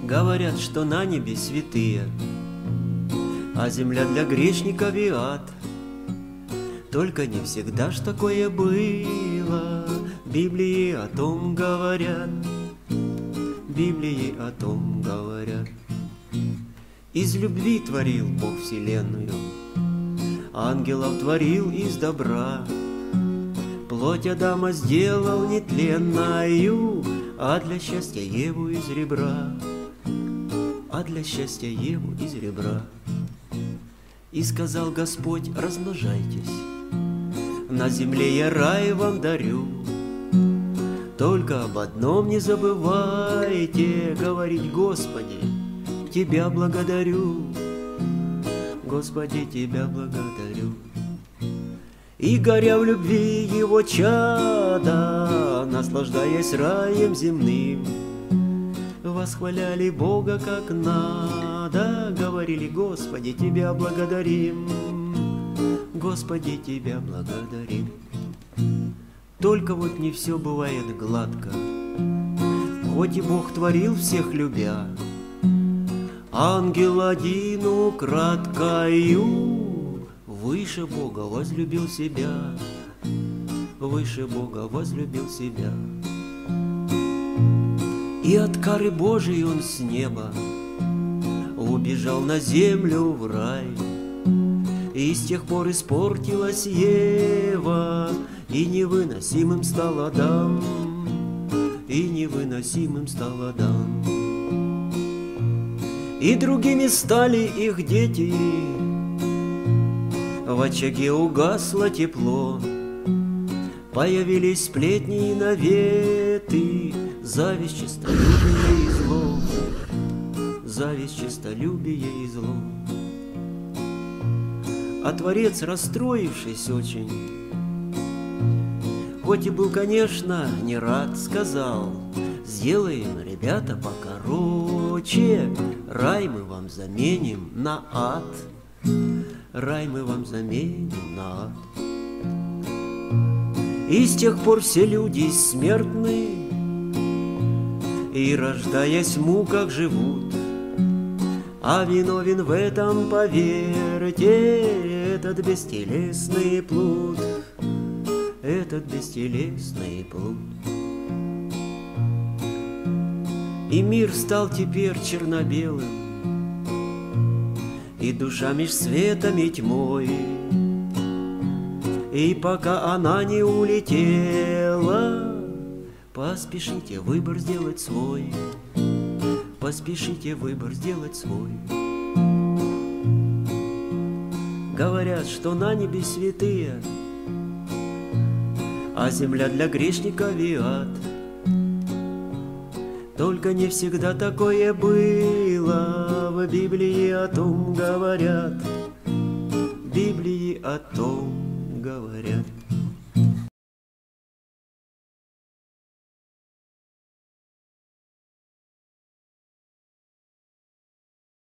Говорят, что на небе святые, а земля для грешников и ад. Только не всегда ж такое было, Библии о том говорят, Библии о том говорят. Из любви творил Бог вселенную, ангелов творил из добра. Плоть Адама сделал нетленною, а для счастья Еву из ребра, а для счастья Еву из ребра. И сказал Господь: размножайтесь, на земле я рай вам дарю. Только об одном не забывайте говорить: Господи, Тебя благодарю, Господи, Тебя благодарю. И горя в любви Его чада, наслаждаясь раем земным, восхваляли Бога как надо, говорили: Господи, Тебя благодарим, Господи, Тебя благодарим. Только вот не все бывает гладко, хоть и Бог творил всех любя, ангел один украдкою выше Бога возлюбил себя, выше Бога возлюбил себя. И от кары Божией он с неба убежал на землю в рай. И с тех пор испортилась Ева, и невыносимым стал Адам, и невыносимым стал Адам. И другими стали их дети, в очаге угасло тепло, появились сплетни и наветы, зависть, честолюбие и зло, зависть, честолюбие и зло. А Творец, расстроившись очень, хоть и был, конечно, не рад, сказал: сделаем, ребята, покороче, рай мы вам заменим на ад, рай мы вам заменим на ад. И с тех пор все люди смертны, и, рождаясь в муках, живут. А виновен в этом, поверьте, этот бестелесный плут, этот бестелесный плут. И мир стал теперь черно-белым, и душа меж светом и тьмой. И пока она не улетела, поспешите выбор сделать свой, поспешите выбор сделать свой. Говорят, что на небе святые, а земля для грешников и ад. Только не всегда такое было, в Библии о том говорят, в Библии о том говорят.